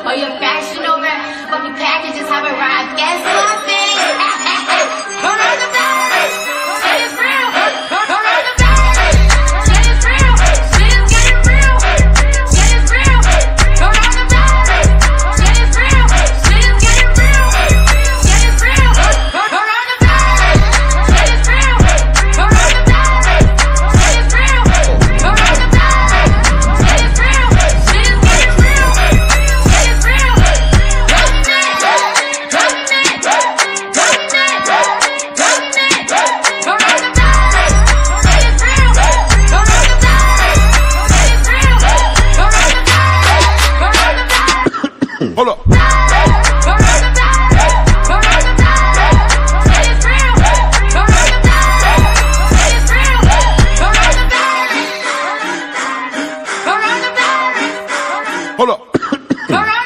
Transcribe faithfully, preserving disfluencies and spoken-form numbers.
Or your fashion over, fucking packages have arrived. Guess what, bitch? Coronavirus! Shit is real! Coronavirus! Shit is real! Shit is getting real! Shit is real! Coronavirus! Shit is real! Shit is getting real! Shit is real! Coronavirus! Shit is real! Coronavirus! Shit is real! Coronavirus! Shit is real! Shit is getting real! Shit is real! Government! Government! Government! Government! Coronavirus! Shit is real! Coronavirus! Shit is real! Coronavirus! Coronavirus! Hold up. Hold up.